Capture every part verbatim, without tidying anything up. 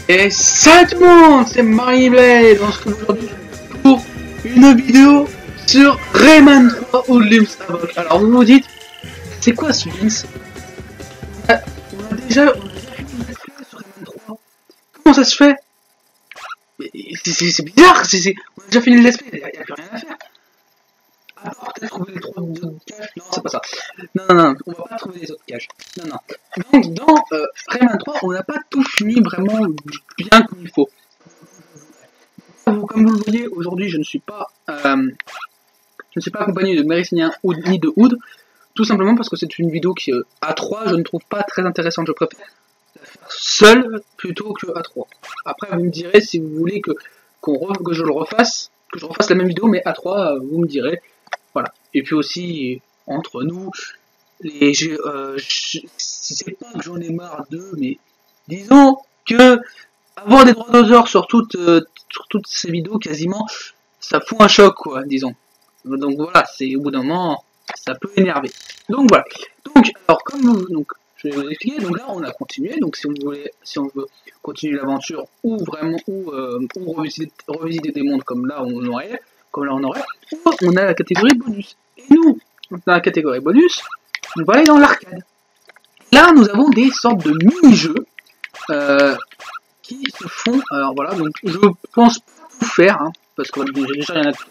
Et salut tout le monde, c'est Marie-Blade dans ce aujourd'hui pour une vidéo sur Rayman trois ou Lim's Havoc. Alors vous vous dites, c'est quoi ce Lim's? euh, On a déjà, on a déjà fait une let's play sur Rayman trois. Comment ça se fait? C'est bizarre, c est, c est, on a déjà fait une let's play, il n'y a, a plus rien à faire. À part peut-être trouver les trois autres caches. Non, c'est pas ça. Non, non, non, on va pas trouver les autres caches. Non, non. Donc, dans euh, Rayman trois, on n'a pas tout fini vraiment bien comme il faut. Comme vous le voyez, aujourd'hui, je ne suis pas, euh, je ne suis pas accompagné de Méricien ni de Oud, tout simplement parce que c'est une vidéo qui, euh, à trois, je ne trouve pas très intéressante. Je préfère la faire seule plutôt que à trois. Après, vous me direz si vous voulez que, qu'on que je le refasse, que je refasse la même vidéo, mais à trois, vous me direz. Voilà. Et puis aussi, entre nous, les jeux, euh, c'est pas que j'en ai marre d'eux, mais disons que avoir des droits d'auteur sur toutes, euh, sur toutes ces vidéos, quasiment, ça fout un choc, quoi, disons. Donc voilà, c'est au bout d'un moment, ça peut énerver. Donc voilà. Donc, alors, comme vous, donc, je vais vous expliquer, donc là, on a continué, donc si on voulait, si on veut continuer l'aventure, ou vraiment, ou, euh, ou revisiter, revisiter des mondes comme là, on aurait, comme là on aurait, on a la catégorie bonus. Et nous, dans la catégorie bonus, on va aller dans l'arcade. Là, nous avons des sortes de mini-jeux euh, qui se font. Alors voilà, donc je pense pas tout faire, hein, parce que déjà il y en a qui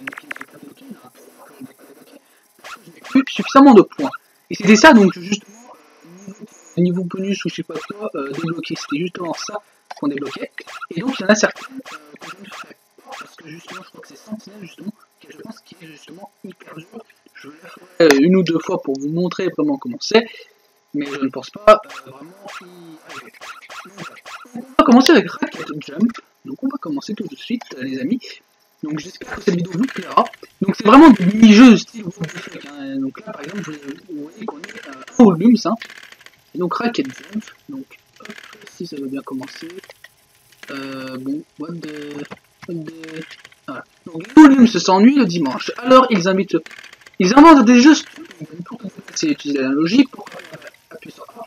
n'ont plus suffisamment de points. Et c'était ça, donc justement, niveau bonus ou je sais pas quoi, euh, débloqué. C'était justement ça qu'on débloquait. Et donc il y en a certains euh, que je ne ferai pas, parce que justement, je crois que c'est Sentinelle, justement, que je pense qu'il est justement hyper dur. Je le ferai une ou deux fois pour vous montrer vraiment comment c'est, mais je ne pense pas euh, vraiment y arriver. On va commencer avec Racket Jump, donc on va commencer tout de suite, les amis. Donc j'espère que cette vidéo vous plaira. Donc c'est vraiment des mini-jeux style World of Tanks, hein. Donc là par exemple, vous voyez qu'on est euh, au Lums, hein. Et donc Racket Jump, donc hop, si ça veut bien commencer. Euh, bon, what the... What the... Voilà. Donc les Lums s'ennuient le dimanche, alors ils invitent... Ils inventent des jeux stupides pour c'est utiliser la logique pour appuyer sur A,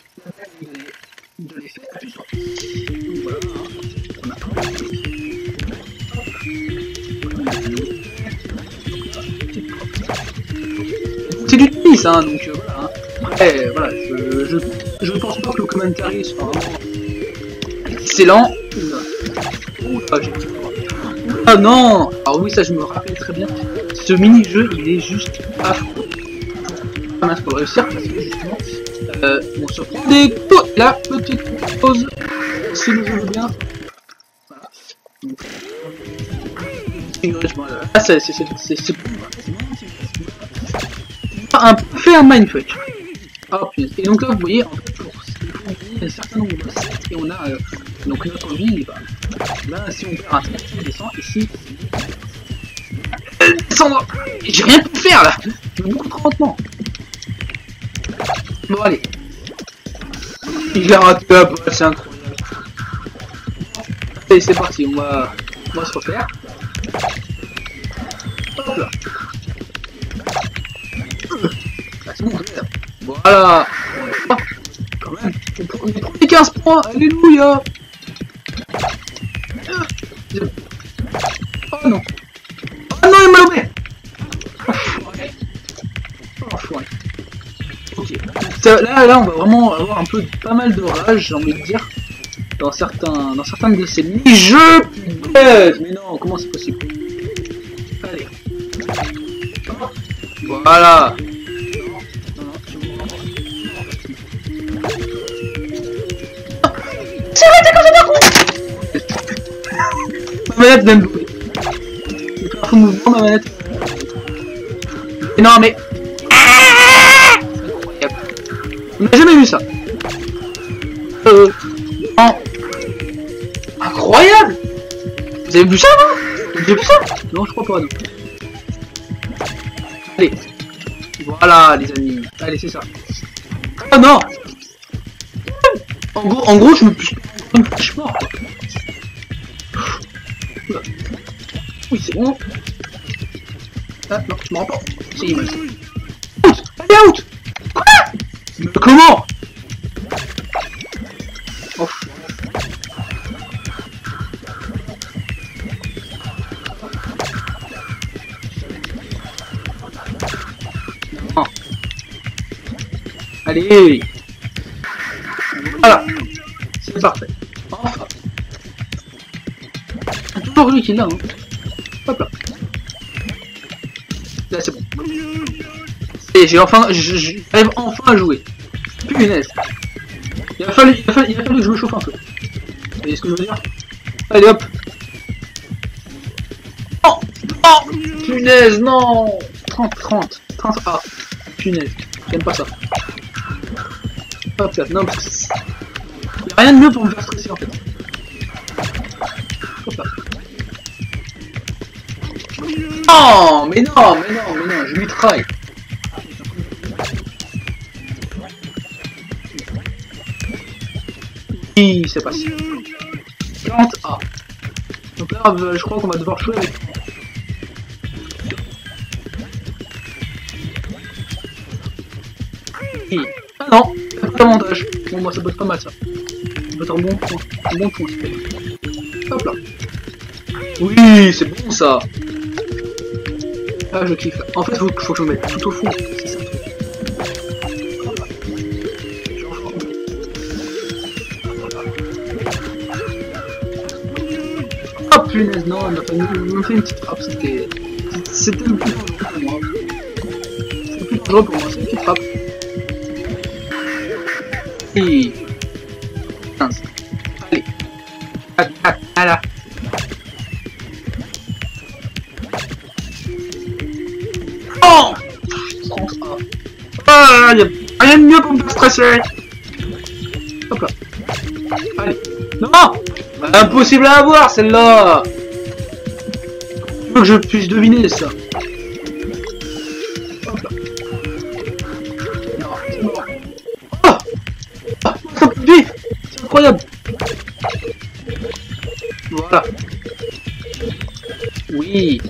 de l'effet, appuyer sur voilà, on a c'est du tennis, hein, donc euh, voilà. Hein. Après, voilà, je, je, je pense pas que le commentary soit vraiment excellent. Oula, j'ai ah non! Alors oui, ça je me rappelle très bien. Ce mini-jeu, il est juste affreux. Il faut réussir parce que justement, euh, on se prend des coups. La petite pause, si vous voulez bien. Voilà. Là, c'est c'est un fait un mindfuck. Oh, et donc là, vous voyez, en fait, pour il y a un certain nombre de sets et on a euh, donc notre vie. Bah, là, si on perd un test, on descend ici. Euh, descendre. J'ai rien pu faire là. Je vais beaucoup trop lentement. Bon allez. Il a raté la balle, c'est incroyable. Allez, c'est parti, on va, on va se refaire. Hop là. Ah, c'est bon, regarde. Voilà. Oh, quand même. On prend les quinze points. Alléluia. Oh non. Oh non, il m'a loupé. Oh, foiré. Ok. Là, là, on va vraiment avoir un peu, pas mal de rage, j'ai envie de dire, dans certains, dans certains de ces mini-jeux. Mais non, comment c'est possible? Allez. Voilà. C'est arrêté comme ça d'un coup. Ma manette vient de louper. Je vais faire un mouvement, ma manette. Mais non, mais... On n'a jamais vu ça. Euh... En... Incroyable. Vous avez vu ça, non? Vous avez vu ça? Non, je crois pas, non. Allez. Voilà, les amis. Allez, c'est ça. Oh non. En gros, en gros, je me suis... Je me suis mort, quoi. Oui, c'est bon. Ah, non, je me rends pas. C'est image. Out. Allez, out. Quoi? Mais comment? Oh. Allez. Voilà. C'est parfait. Enfin. C'est toujours lui qui l'a, hein. Hop là. Là, c'est bon. Et j'ai enfin... J'arrive enfin à jouer. Punaise. Il a fallu, il a fallu, il a fallu que je me chauffe un peu. Vous voyez ce que je veux dire? Allez, hop. Oh, oh, punaise, non. trente, trente, trente, ah, punaise, j'aime pas ça. Hop là, non, parce que y a rien de mieux pour me faire stresser en fait. Hop là. Oh, mais non, mais non, mais non, je lui traille. Oui, c'est passé. quarante A. Donc là, je crois qu'on va devoir jouer avec... Ah non, pas d'avantage. Bon, moi ça peut être pas mal ça. Ça peut être un bon point. Un bon point, c'est hop là. Oui, c'est bon ça. Ah, je kiffe. En fait, il faut, faut que je me mette tout au fond. C'est ça. Oh punaise, non, elle m'a fait, fait une petite frappe. C'était. C'était le plus dangereux pour moi. C'était le plus dangereux pour moi, c'est une petite frappe. Et... quinze. Allez. Ah, ah, ah là. Oh trente A. Ah, y'a rien de mieux pour me faire stresser. Hop là. Allez. Non, impossible à avoir celle-là. Il faut que je puisse deviner ça. Hop là. Non, c'est mort. Oh ah, ça peut vivre. C'est incroyable. Voilà. Oui.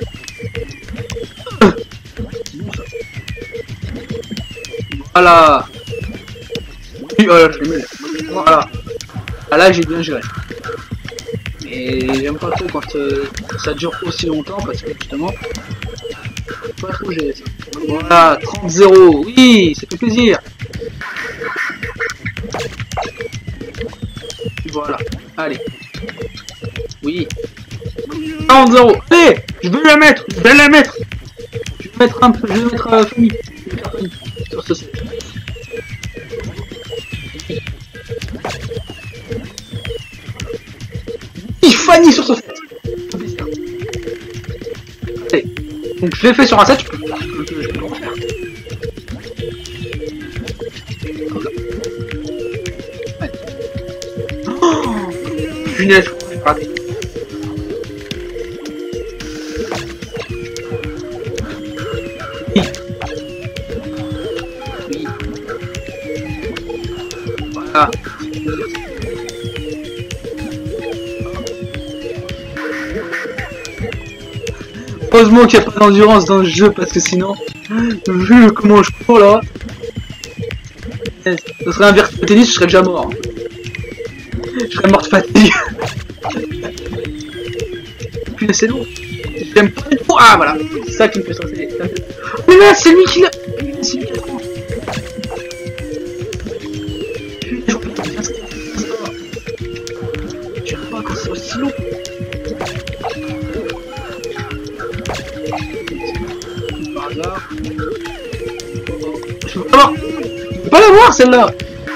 Voilà. Oui, voilà, je l'ai mis. Voilà. Ah là, j'ai bien géré. Et j'aime pas trop quand euh, ça dure aussi longtemps parce que justement, faut pas trop gérer ça. Voilà, trente zéro. Oui, ça fait plaisir. Voilà. Allez. Oui. quarante zéro. Allez, je vais la mettre. Je vais la mettre. Je vais mettre un peu. Je vais mettre euh, famille. Je vais mettre famille sur ce set. Fanny sur ce set. Allez. Donc je l'ai fait sur un set, je peux, je peux, je peux le refaire. Allez. Oh punaise, je vais rater. Oui. Oui. Voilà. Heureusement qu'il n'y a pas d'endurance dans le jeu parce que sinon, vu comment je cours là, ce serait un virtual tennis, je serais déjà mort. Je serais mort de fatigue. Puis c'est long. J'aime pas du tout. Ah voilà, c'est ça qui me fait stresser. Mais là, c'est lui qui l'a. C'est lui qui l'a trop. J'aime pas quand c'est aussi long. Je peux pas l'avoir. Je peux pas l'avoir celle-là.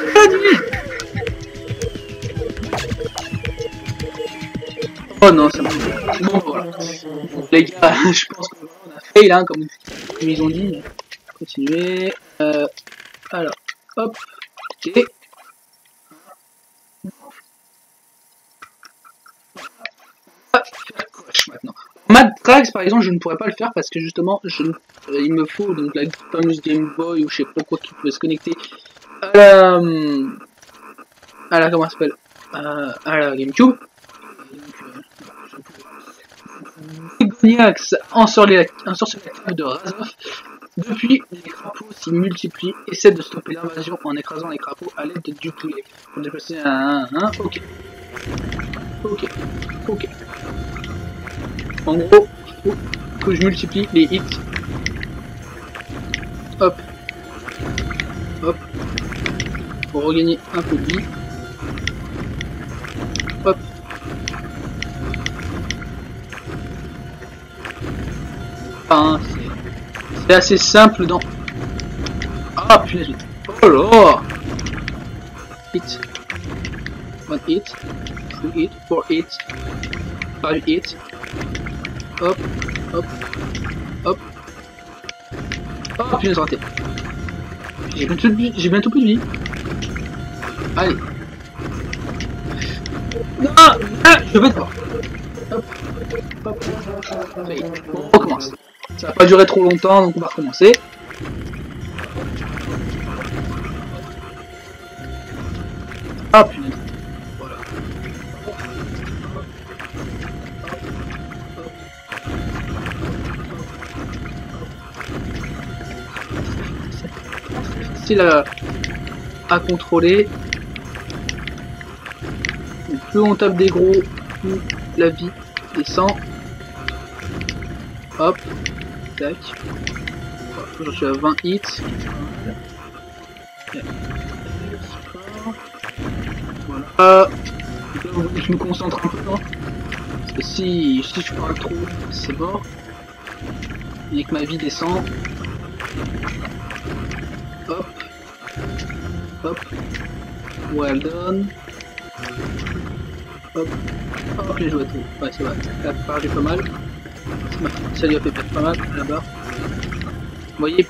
Oh non, c'est bon. Bon voilà. Bon, les gars, je pense qu'on a fail hein, comme, comme ils ont dit. Continuer. Euh, alors, hop. Ok. Faire coche maintenant. Mad Tracks par exemple je ne pourrais pas le faire parce que justement je, euh, il me faut donc la fameuse Game Boy ou je sais pas quoi qui peut se connecter à la à la comment ça s'appelle à, à la GameCube. Egoniax ensorcelle la de Razov. Depuis, les crapauds s'y multiplient, essaient de stopper l'invasion en écrasant les crapauds à l'aide du poulet. Pour déplacer un, un, un, ok. Ok, ok. En gros, il faut que je multiplie les hits. Hop. Hop. pour regagner un peu de vie. Hop. Enfin, c'est assez simple dans... Ah punaise. Oh là. Hit. One hit. Two hit. Four hit. Five hit. Hop. Hop. Hop. Oh punaise, raté. J'ai bientôt, bientôt plus de vie. Allez. Non, ah, je vais te voir. Hop. Hop. Allez, on recommence. Ça va pas durer trop longtemps, donc on va recommencer. Ah punaise. Voilà. C'est facile à, à contrôler. Donc, plus on tape des gros, plus la vie descend. Hop. Tac. Je suis à vingt hits. Voilà. Je me concentre un peu. Parce que si, si je parle trop, c'est mort. Et que ma vie descend. Hop. Hop. Well done. Hop. Hop, j'ai joué à tout. Ouais, c'est vrai. Ça a parlé pas mal. Ça lui a fait perdre pas mal là-bas. Vous voyez?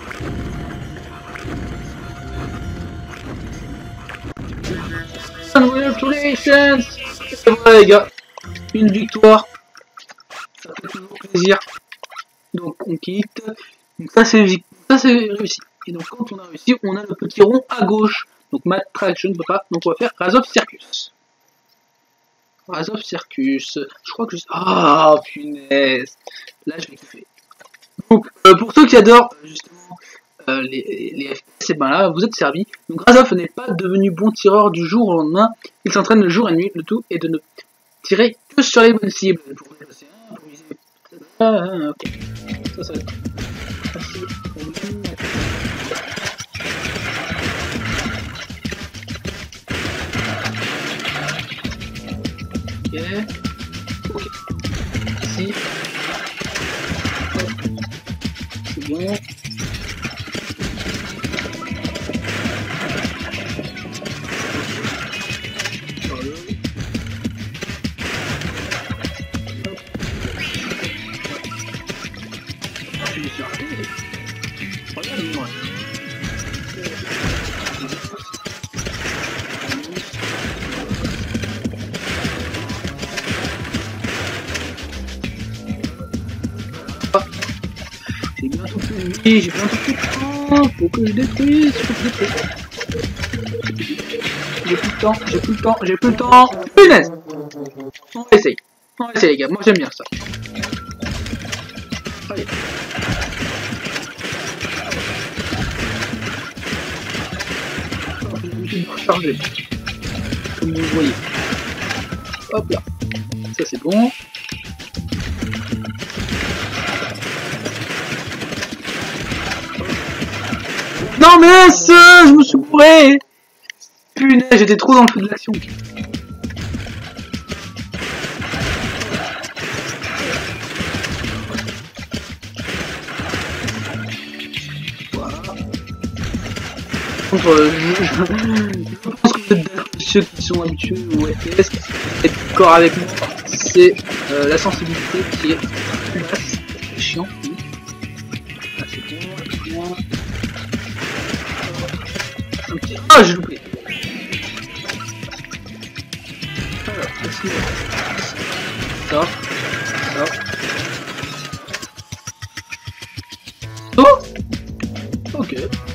Congratulations! C'est vrai les gars, une victoire, ça fait toujours plaisir. Donc on quitte, donc ça c'est ça c'est réussi. Et donc quand on a réussi, on a le petit rond à gauche. Donc Mad Track je ne peux pas, donc on va faire Rise of Circus. Rise of Circus, je crois que je... Ah punaise, là je vais kiffer. Donc euh, pour ceux qui adorent justement euh, les, les F P S, et ben là vous êtes servis. Donc Razov n'est pas devenu bon tireur du jour au lendemain, il s'entraîne le jour et nuit, le tout est de ne tirer que sur les bonnes cibles. Pour viser, pour viser. Ah, ok. Ça, ça va être facile pour nous. Ok. Ok. Ici. C'est bon. Regarde-moi. J'ai bientôt plus de vie, j'ai bientôt plus de temps, faut que je détruise, faut que je détruise. J'ai plus le temps, j'ai plus le temps, j'ai plus le temps. Punaise! On va essayer. On va essayer les gars, moi j'aime bien ça. Allez. Je vais me recharger. Comme vous le voyez. Hop là. Ça c'est bon. Non mais ça, je me suis bourré. Punaise, j'étais trop dans le feu de l'action. Voilà. Donc, euh, je, je, je pense que vous êtes d'accord, ceux qui sont habitués au F P S, qui sont d'accord avec moi, c'est euh, la sensibilité qui est basse, c'est chiant. Oui. Ah, c'est bon, un petit... Ah, j'ai loupé. Alors, ici, ça, ça. Oh, ok.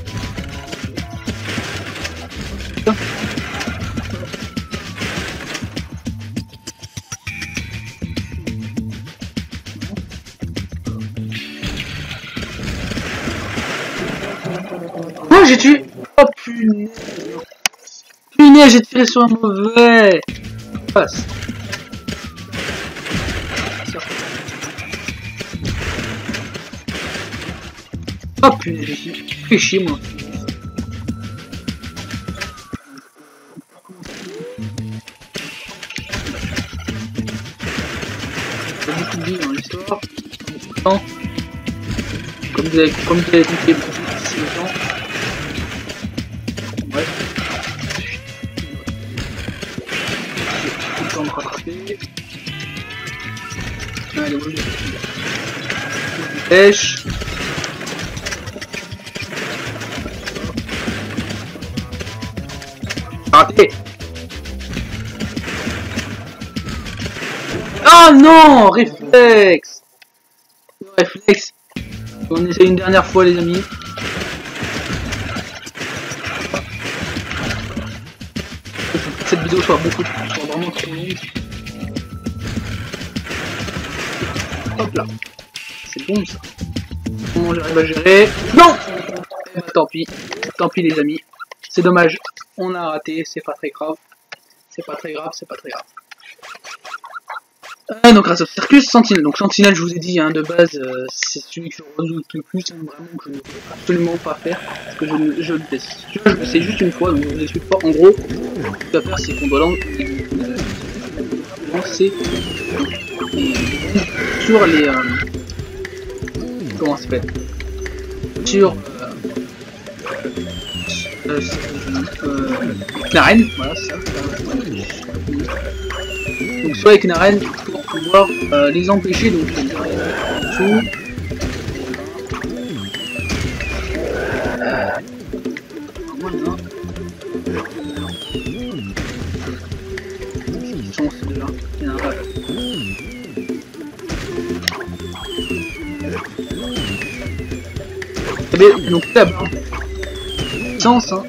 Oh, j'ai tué. Oh punaise. Punaise, j'ai tiré sur un mauvais. Passe. Oh punaise, j'ai fait chier moi. beaucoup de vie dans l'histoire, pas beaucoup de temps. Comme vous avez, comme vous avez compris, c'est le temps. Bref. J'ai tout le temps de rattraper. Allez, moi je pêche. Raté. Oh non, réflexe. Réflexe. On essaie une dernière fois les amis. Cette vidéo soit beaucoup, soit vraiment trop longue. Hop là. C'est bon ça. Comment j'arrive à gérer? Non. Eh ben, tant pis. Tant pis les amis. C'est dommage. On a raté. C'est pas très grave. C'est pas très grave. C'est pas très grave. Euh, donc grâce au Circus Sentinelle. Donc Sentinelle, je vous ai dit, hein, de base, euh, c'est celui que je redoute le plus, hein, vraiment que je ne peux absolument pas faire, parce que je, je le teste. Je le sais juste une fois, donc je ne vous explique pas. En gros, ce qu'il faut faire, c'est qu'on doit lancer sur les... Euh, comment ça s'appelle? Sur... Euh, euh, euh, l'arène, voilà, c'est ça. Donc soit avec une arène pour pouvoir euh, les empêcher, donc tout. Voilà. Ils sont ceux-là. Il y en a un. Eh bien, donc là-bas. Sens, hein.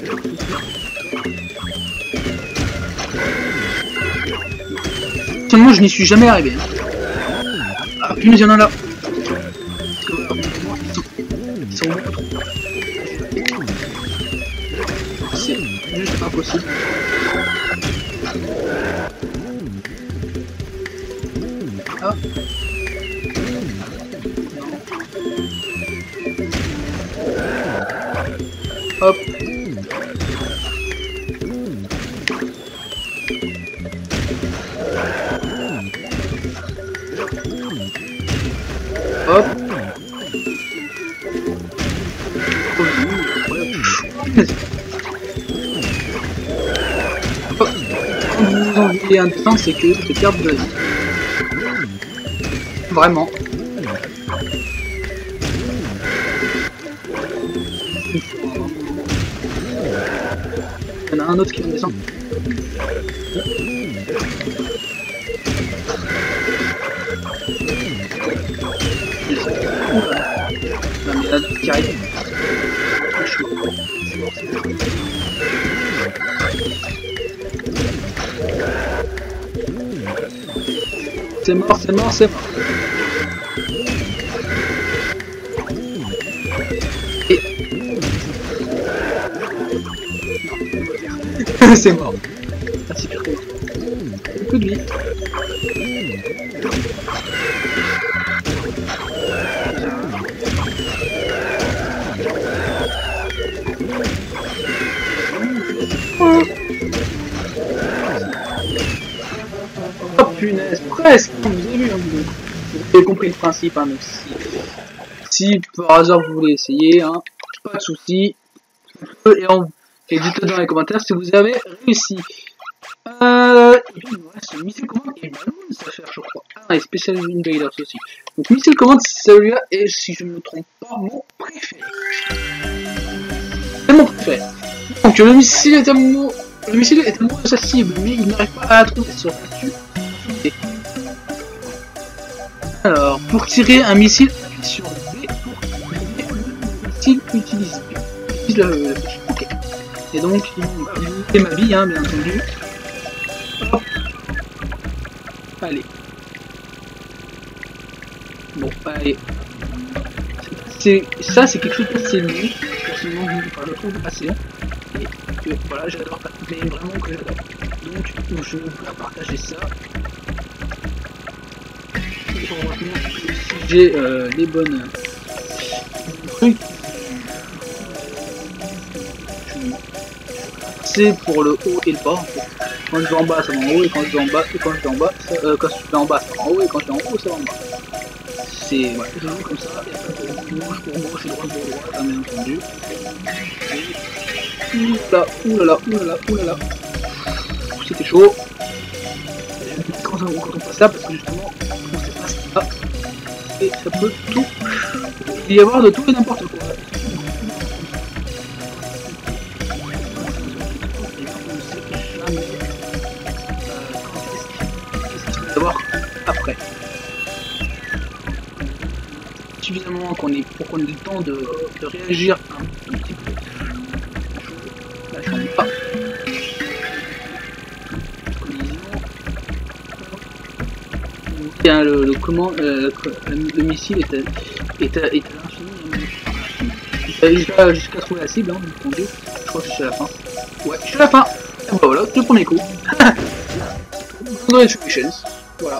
Moi je n'y suis jamais arrivé. Ah punaise, il y en a là. Ils sont beaucoup trop. C'est juste impossible. Ah. Hop. Hop. Hop. Quand vous envoyez un dessin, c'est que c'est perdre de la vie. Vraiment. Il y en a un autre qui descend. La méthode qui arrive. C'est mort, c'est mort, c'est mort. Et... c'est mort. Ah, c'est pire que l'autre. Beaucoup de vie. Oh punaise, presque. Vous avez vu, hein, vous avez compris le principe, hein, donc si, si par hasard vous voulez essayer, hein, pas de soucis. Et, en... et dites-le dans les commentaires si vous avez réussi. Euh, et puis il nous reste Missile Command et Balloons à faire, je crois. Ah, et Special Invaders aussi. Donc Missile Command, celui-là est, si je ne me trompe pas, mon préféré. C'est mon préféré. Donc le missile est amoureux, le missile est amoureux de sa cible, mais il n'arrive pas à la trouver sur dessus. Alors, pour tirer un missile, appuie sur B pour tirer le missile utilise B. Utilise le, le ok. Et donc, il fait ma vie, hein, bien entendu. Hop. Allez. Bon, allez. C'est ça, c'est quelque chose d'assez long. Personnellement, je le trouve assez long. Et que voilà, j'adore, mais vraiment que j'adore. Donc, je vais vous faire partager ça. Pour retenir si j'ai euh, les bonnes trucs. C'est pour le haut et le bas en fait. Quand je vais en bas, ça va en haut, et quand je vais en bas, et quand je vais en bas, ça, euh, quand je vais en bas, ça va en haut, et quand je vais en haut, ça va en bas. c'est... Voilà, je joue comme ça, il n'y a pas de gauche pour gauche et droite pour droite, hein, bien entendu. Oulala, oulala, oulala, oulala. C'était chaud. Quand on, quand on passe là, parce que justement, on sait pas ce qu'il y a. Et ça peut tout y avoir de tout et n'importe quoi. D'abord après. Suffisamment qu'on ait pour qu'on ait le temps de, de réagir un, un petit peu. Là je suis pas. Collision. Le, le comment euh, le missile est à, est à, est à l'infini. Jusqu'à jusqu'à trouver la cible, hein, entendu. Je crois que je suis à la fin. Ouais, je suis à la fin. Et bah voilà, le premier coup. Congratulations. Voilà.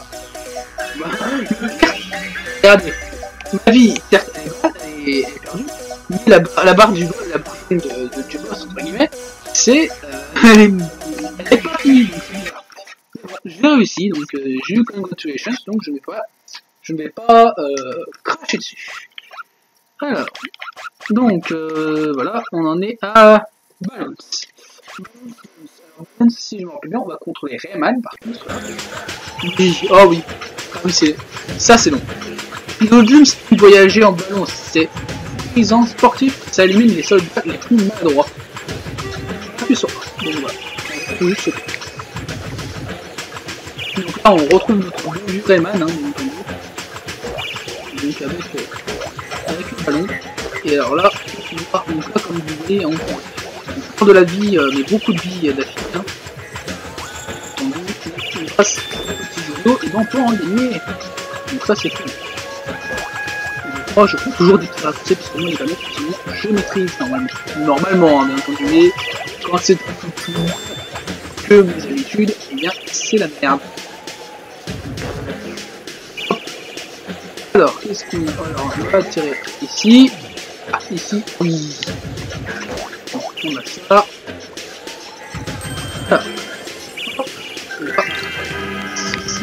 Regardez, ma vie, certes, elle est, elle est perdue, mais la, la barre du la barre de, de, du boss, entre guillemets, c'est... Euh, elle est pas finie, donc c'est bizarre. J'ai réussi, donc euh, j'ai eu congratulations, donc je ne vais pas, je ne vais pas euh, cracher dessus. Alors, donc euh, voilà, on en est à Balance. Balance, si je me rappelle bien, on va contrôler Rayman par contre. Oui, oh oui, ah oui, c'est ça, c'est long. L'audium, c'est voyager en ballon, c'est paysan sportif, ça élimine les soldats les plus maladroits. Appuie sur donc voilà. Oui, c'est tout. Donc là, on retrouve notre bon vieux Rayman, hein, donc avec, euh, avec le ballon. Et alors là, on va, donc là comme vous voyez, on prend de la vie, euh, mais beaucoup de vie d'affilée. Hein. On passe un petit jeu d'eau et donc on peut en gagner. Donc ça, c'est cool. Moi, je prends toujours des petits raccourcis parce que moi, les ballons, je maîtrise normalement. Normalement, hein, bien entendu, mais quand c'est un peu plus que mes habitudes, eh bien, c'est la merde. Alors, qu'est-ce qu'on... Alors, on va tirer ici. Ah, ici, oui. Donc, on a ça. Ah. Hop. Là. Ici.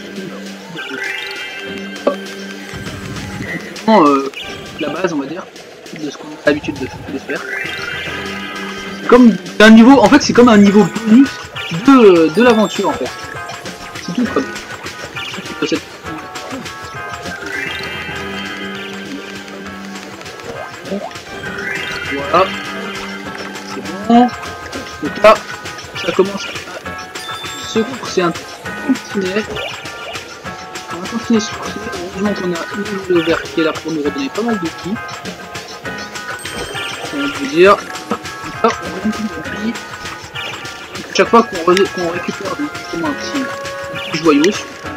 Hop. Donc, euh, la base, on va dire, de ce qu'on a l'habitude de, de faire. Comme un niveau... En fait, c'est comme un niveau bonus de, de l'aventure, en fait. C'est tout comme. Cette... Voilà, c'est bon. Donc là, ça commence à se courser un tantinet. On va continuer ce courser. Heureusement qu'on a le vert qui est là pour nous redonner pas mal de ki. On va vous dire. Là, on a chaque fois qu'on qu récupère donc, justement un petit, un petit joyau.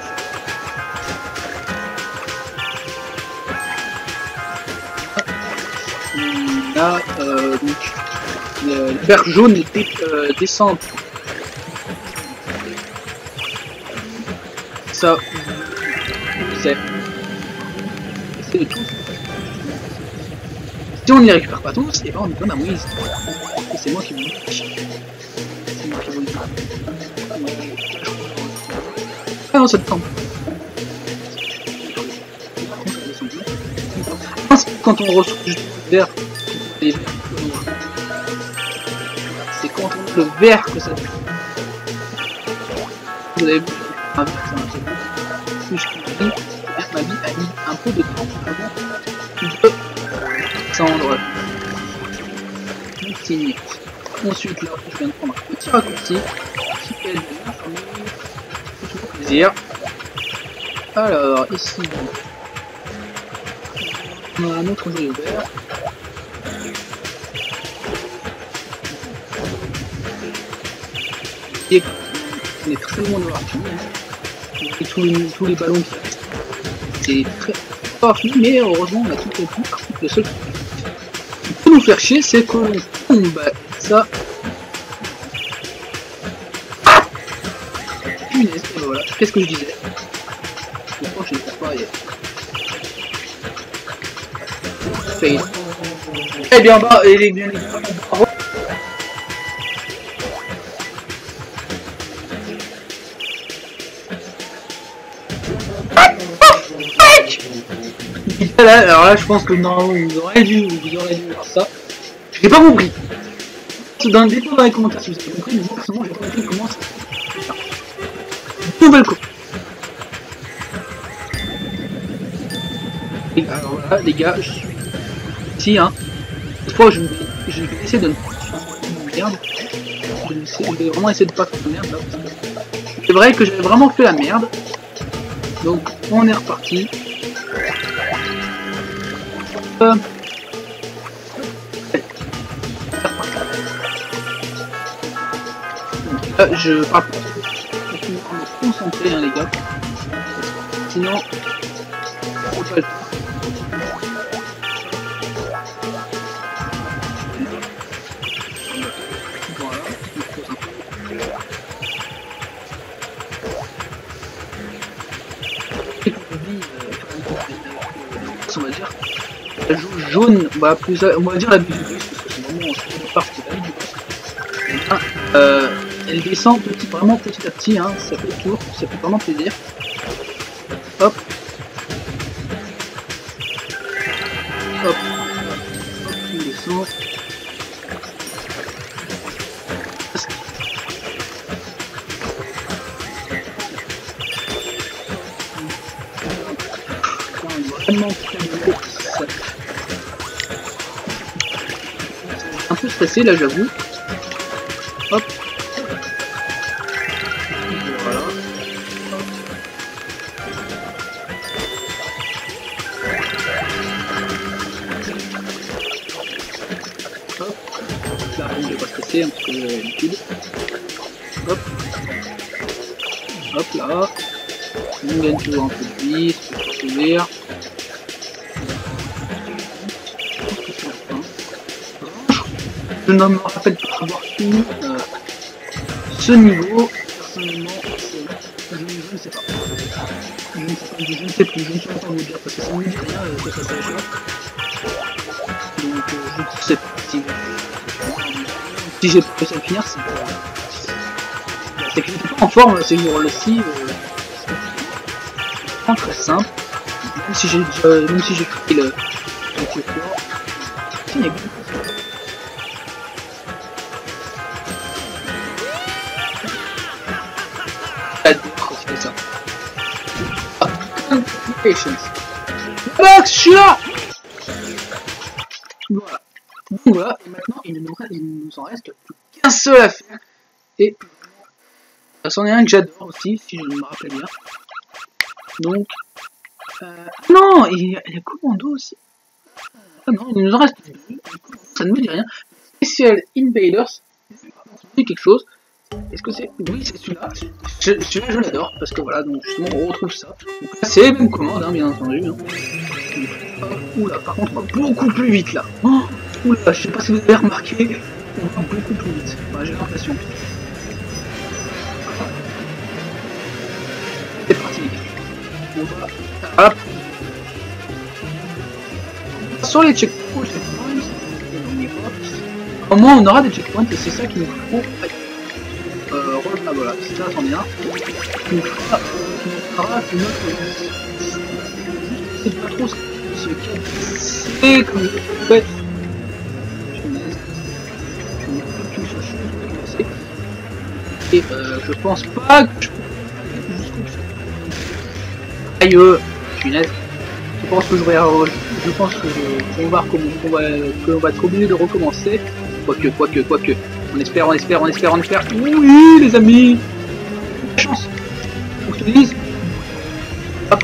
Là, euh, donc, le, le vert jaune était euh, descend. Ça, c'est c'est tout. Si on n'y récupère pas tous, et ben on est comme un Moïse. Et c'est moi qui vous le dis. C'est moi qui vous le dis. Ah non, ça te tombe. Quand on retrouve juste le vert, c'est quand on a le vert que ça tue. Vous avez vu, ma vie, ça marche bien. Si je comprends, ma vie a mis un peu de temps avant de s'endre. Continue. Ensuite, là, je viens de prendre un petit raccourci qui est de la famille. C'est toujours plaisir. Alors, ici, on a un autre joyau vert. Et on est très loin de l'avoir fini. Hein. Et tous les, tous les ballons qui restent. C'est très pas fini, mais heureusement on a tout compris. Par contre, le seul qui peut nous faire chier, c'est que l'on tombe. Ça. Punaise, et voilà. Qu'est-ce que je disais? Je crois que je ne l'ai pas hier. Fail. Eh bien, bah, il est bien bravo. Tac. Là, alors là, je pense que normalement, vous aurez dû, vous aurez dû voir ça. J'ai pas compris. Dans le dépôt dans les commentaires si vous avez compris, mais moi personnellement j'ai pas compris comment ça. Nouvelle coupe. Et alors voilà les gars, je suis ici hein. Cette fois je vais, je vais essayer de ne pas faire de merde. Je vais, essayer, je vais vraiment essayer de pas faire de merde là. C'est vrai que j'avais vraiment fait la merde. Donc on est reparti. Euh... Euh, je parle pas pour me concentrer hein, les gars. Sinon, faut pas le faire. Voilà, on va dire. La joue jaune, bah plus, on va dire la buse parce que c'est vraiment une partie de la vie. Euh, elle descend petit, vraiment petit à petit, hein, ça fait le tour, ça fait vraiment plaisir. Hop. Hop. Hop, on descend. Vraiment très beau. Un peu stressé là j'avoue. Hop. Voilà. Hop. Là, bon, je vais pas stresser un peu d'habitude. Hop. Hop là. On gagne toujours un peu de vie, ça peut faire plaisir. Je ne me rappelle pas avoir fini euh, ce niveau, personnellement, je, je ne sais pas. Je ne sais pas, je ne sais plus, je ne sais pas vous dire, parce que ça ne me dit rien euh, que ça s'ajoute. Donc euh, je ne sais pas si, si j'ai pu le finir, c'est c'est que j'étais pas en forme ces jours-ci, euh, c'est pas très simple, même si j'ai euh, même si j'ai pris le le cours, c'est une ça. Ah, patience. Max, je suis là. Voilà. Donc voilà, et maintenant il nous, il nous en reste plus qu'un seul à faire. Et c'en est un que j'adore aussi, si je me rappelle bien. Donc, euh, non, il y a, il y a Commando aussi. Ah non, il nous en reste deux. Ça ne me dit rien. Special Invaders, c'est quelque chose. Est-ce que c'est... Oui, c'est celui-là. Celui-là, je l'adore, parce que voilà, donc justement, on retrouve ça. Donc là, c'est les mêmes commandes, hein, bien entendu. Hein. Donc, oula, par contre, on va beaucoup plus vite, là. Oh, oula, je sais pas si vous avez remarqué, on va beaucoup plus vite. Enfin, j'ai l'impression. C'est parti. On va... Hop. Sur les checkpoints, au moins, on aura des checkpoints, et c'est ça qui nous faut... Euh, ah voilà, ça s'en vient. Qui nous fera, qui nous fera une autre. C'est pas trop ce qu'il comme je fais. Et euh, je pense pas que je aïe, euh, punaise. Je pense que je vais, je pense que je, on va recommencer, qu'on va, qu'on va être obligé de recommencer. Quoique, quoique, quoique. On espère, on espère, on espère, on espère. Oui, les amis. Chance. Faut que je te dise. Hop.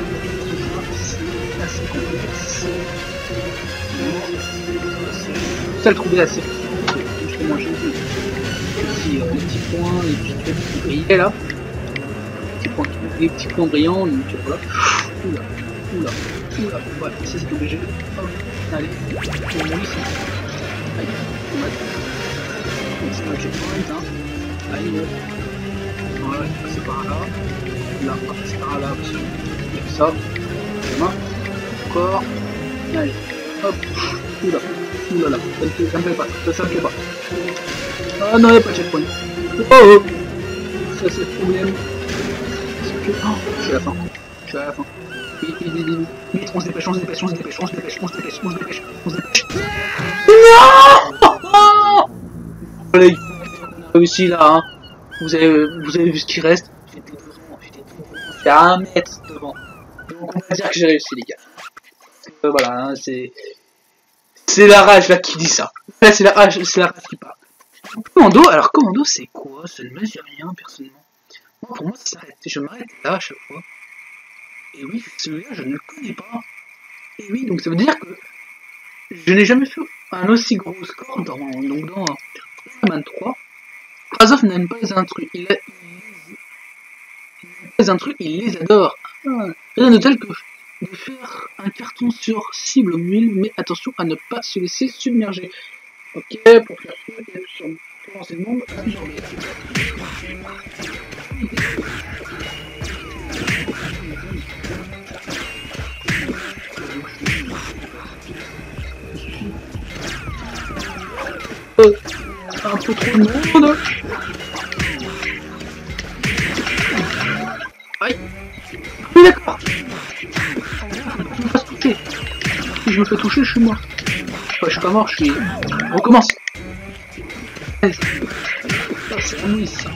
Ça le trouver assez. Justement, j'ai vu les petits, euh, les petits points, les petits trucs qui brillaient là. Les petits points, les petits points brillants. Donc voilà. Oula, oula, oula. Voilà, ça c'est obligé. Hop. Allez, on va ici. Allez, on va. C'est un checkpoint, hein. Allez, voilà, il faut passer par là. Là, on va passer par là aussi. Avec ça. Demain. Encore. Allez, hop. Oula, oula là. Ça me plaît pas, ça, ça me plaît pas. Ah non, il n'y a pas de checkpoint. Oh oh. Ça c'est le problème. Parce que. Oh, je suis à la fin. Je suis à la fin. Vite, vite, vite, vite, vite, on se dépêche, on se dépêche, on se dépêche, on se dépêche, on se dépêche, on se dépêche, on se dépêche. Non! Allez, on a réussi là, hein. Vous avez, vous avez vu ce qui reste? J'étais devant, j'étais devant, j'étais à un mètre devant. Donc on va dire que j'ai réussi, les gars. Euh, voilà, hein, c'est... C'est la rage là qui dit ça. Là, c'est la rage, c'est la rage qui parle. Commando, alors commando, c'est quoi? Ça ne me dit rien, personnellement. Moi, pour moi, ça s'arrête. Je m'arrête là à chaque fois. Et oui, celui-là, je ne le connais pas. Et oui, donc ça veut dire que je n'ai jamais fait un aussi gros score dans, donc dans Rayman trois. Razov n'aime pas les intrus. Il, a, il, il n'aime pas les intrus, il les adore. Ah, rien de tel que de faire un carton sur cible mille, mais attention à ne pas se laisser submerger. Ok, pour faire ça, il y a sur pour lancer le monde. Euh, un peu trop de monde. Aïe. Oui, d'accord. Si je me fais toucher, je suis mort. Enfin, je suis pas mort, je suis... On recommence. Oh, c'est la nuit, ça.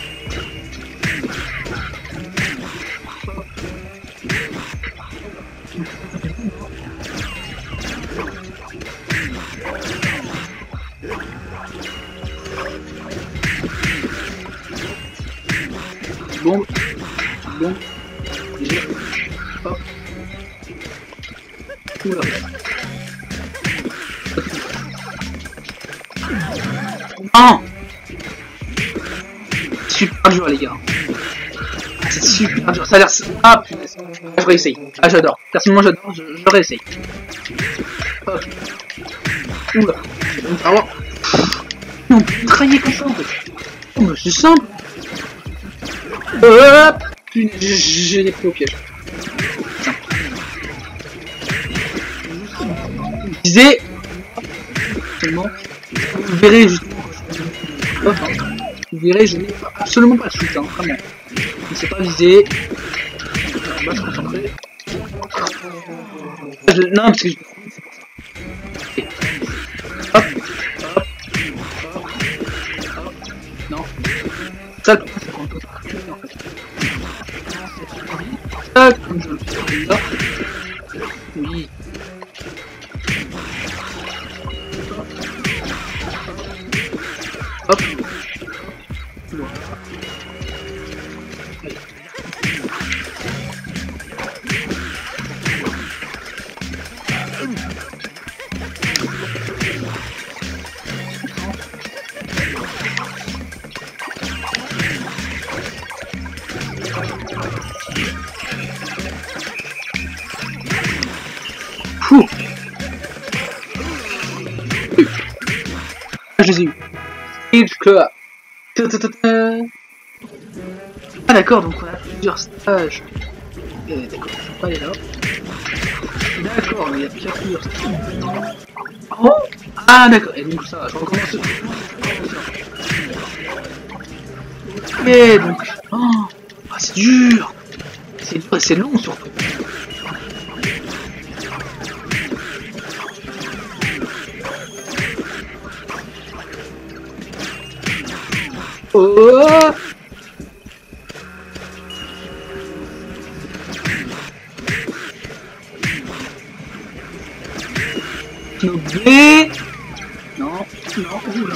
Bon, bon, hop, oula, non, super dur les gars, c'est super dur, ça a l'air, ah punaise, je réessaye, ah j'adore, personnellement j'adore, je, je réessaye, hop, oula, alors, on peut travailler comme ça en fait, oh mais c'est simple. Hop, j'ai les pris au piège. Visez seulement. Vous verrez justement. Hop, hein. Vous verrez, je n'ai absolument pas de shoot, hein, vraiment. Je ne sais pas viser. On va se concentrer. Je... Non, parce que je... Okay. Hop, hop, hop, hop. Non. Ça, c'est qu'on peut pas en fait. Ah, comme je le fais là. Oui. Hop. Voilà. Fou. Je les ai eu. Stage Club. Ah d'accord, donc on a plusieurs stages. Eh, d'accord, je peux pas aller là. D'accord, mais il y a plusieurs stages. Oh. Ah d'accord, et donc ça, je recommence. Ok, donc... Oh, ah, c'est dur. C'est dur et c'est long surtout. Oh! Snobé! Non, non, oula.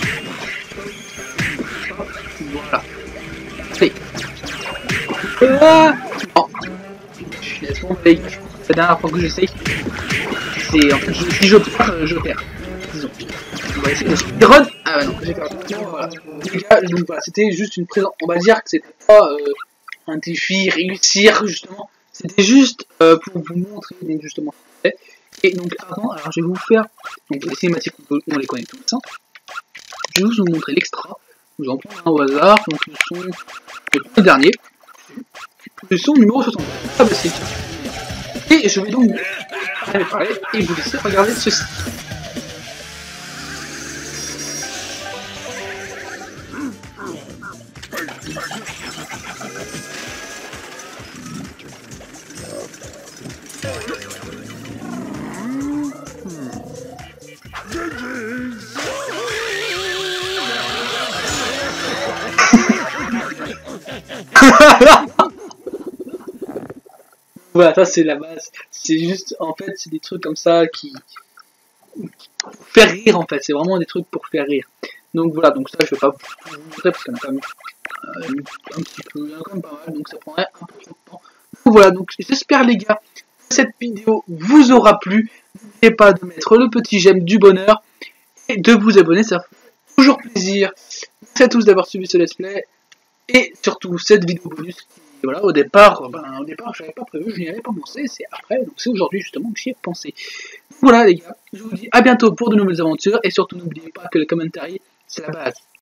Voilà. Allez. Ah! Oh! Je suis laisse-moi avec. C'est la dernière fois que j'essaye. C'est en fait, je, si je perds, je perds. Disons. On va essayer de speedrun. Ah bah non, j'ai perdu. Bon, voilà. Les gars, donc voilà, c'était juste une présence. On va dire que c'était pas euh, un défi, réussir justement. C'était juste euh, pour vous montrer donc, justement ce que c'est. Et donc avant, alors je vais vous faire donc les cinématiques, on les connaît tous. Hein. Je vais vous montrer l'extra. Je vais en prendre un au hasard. Donc le son, le dernier, le son numéro soixante. Ah bah c'est. Et je vais donc aller parler et vous laisser regarder ceci. Voilà, ça c'est la base. C'est juste, en fait, c'est des trucs comme ça qui... pour faire rire, en fait. C'est vraiment des trucs pour faire rire. Donc voilà, donc ça je vais pas vous montrer parce qu'il y en a quand même euh, un petit peu, il y en a quand même pas mal, donc ça prendrait un peu trop de temps. Donc voilà, donc j'espère les gars que cette vidéo vous aura plu. N'oubliez pas de mettre le petit j'aime du bonheur et de vous abonner, ça fait toujours plaisir. Merci à tous d'avoir suivi ce let's play et surtout cette vidéo bonus qui, voilà, au départ, ben, au départ j'avais pas prévu, je n'y avais pas pensé, c'est après, donc c'est aujourd'hui justement que j'y ai pensé. Donc voilà les gars, je vous dis à bientôt pour de nouvelles aventures et surtout n'oubliez pas que les commentaires c'est la base.